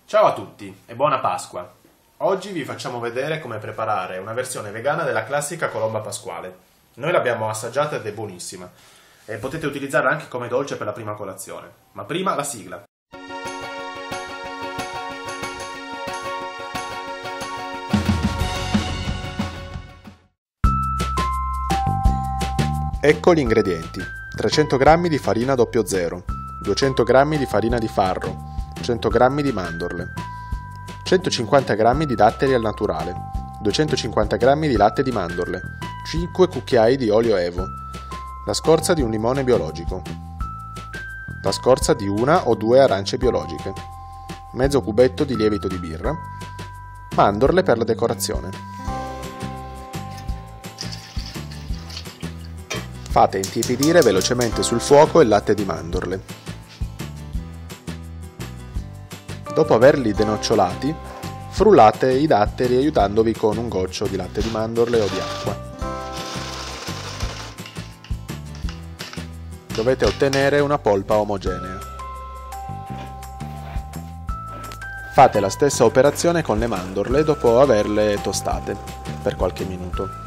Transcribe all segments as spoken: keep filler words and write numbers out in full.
Ciao a tutti e buona Pasqua! Oggi vi facciamo vedere come preparare una versione vegana della classica colomba pasquale. Noi l'abbiamo assaggiata ed è buonissima e potete utilizzarla anche come dolce per la prima colazione. Ma prima la sigla. Ecco gli ingredienti: trecento grammi di farina zero zero, duecento grammi di farina di farro, cento grammi di mandorle, centocinquanta grammi di datteri al naturale, duecentocinquanta grammi di latte di mandorle, cinque cucchiai di olio evo, la scorza di un limone biologico, la scorza di una o due arance biologiche, mezzo cubetto di lievito di birra, mandorle per la decorazione. Fate intiepidire velocemente sul fuoco il latte di mandorle. Dopo averli denocciolati, frullate i datteri aiutandovi con un goccio di latte di mandorle o di acqua. Dovete ottenere una polpa omogenea. Fate la stessa operazione con le mandorle dopo averle tostate per qualche minuto.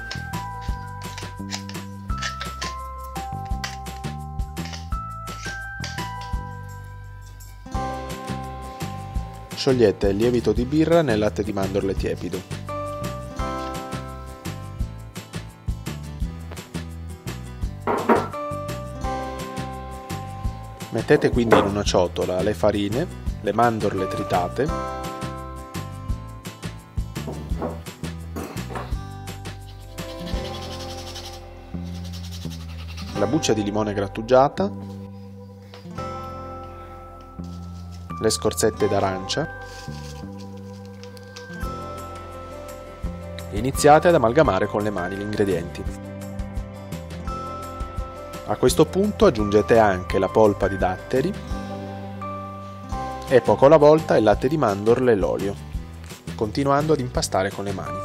Sciogliete il lievito di birra nel latte di mandorle tiepido. Mettete quindi in una ciotola le farine, le mandorle tritate, la buccia di limone grattugiata, le scorzette d'arancia e iniziate ad amalgamare con le mani gli ingredienti. A questo punto aggiungete anche la polpa di datteri e poco alla volta il latte di mandorle e l'olio, continuando ad impastare con le mani.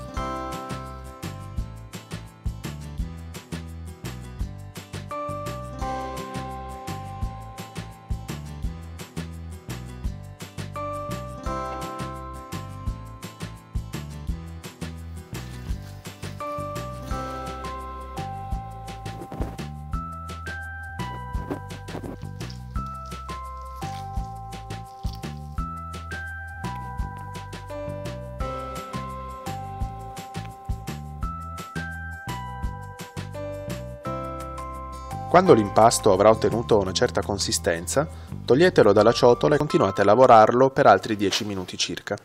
Quando l'impasto avrà ottenuto una certa consistenza, toglietelo dalla ciotola e continuate a lavorarlo per altri dieci minuti circa.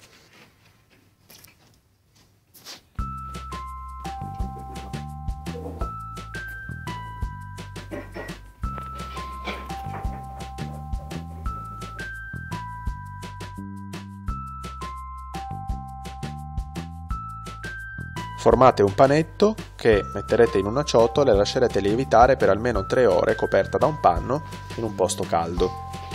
Formate un panetto che metterete in una ciotola e lascerete lievitare per almeno tre ore coperta da un panno in un posto caldo.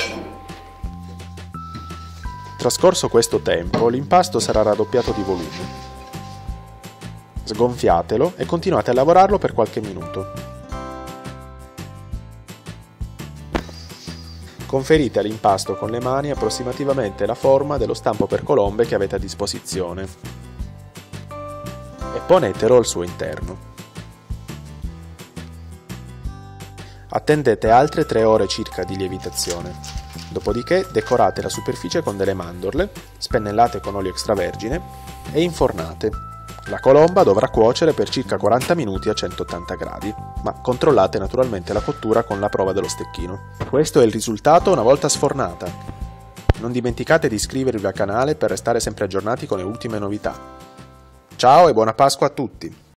Trascorso questo tempo, l'impasto sarà raddoppiato di volume. Sgonfiatelo e continuate a lavorarlo per qualche minuto. Conferite all'impasto con le mani approssimativamente la forma dello stampo per colombe che avete a disposizione e ponetelo al suo interno. Attendete altre tre ore circa di lievitazione, dopodiché decorate la superficie con delle mandorle, spennellate con olio extravergine e infornate. La colomba dovrà cuocere per circa quaranta minuti a centottanta gradi, ma controllate naturalmente la cottura con la prova dello stecchino. Questo è il risultato una volta sfornata. Non dimenticate di iscrivervi al canale per restare sempre aggiornati con le ultime novità. Ciao e buona Pasqua a tutti!